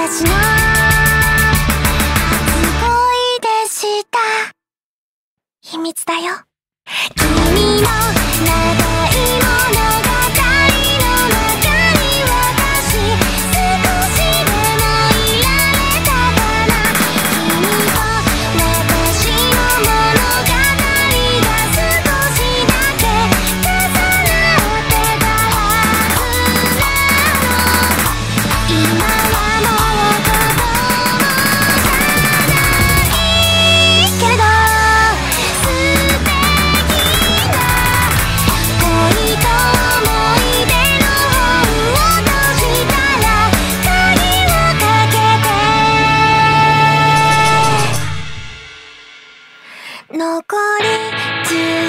私の初恋でした秘密だよ。君の長い物語の中に私少しでもいられたかな。君と私の物語が少しだけ重なってたはずなの。今はもう子供じゃないけれど残り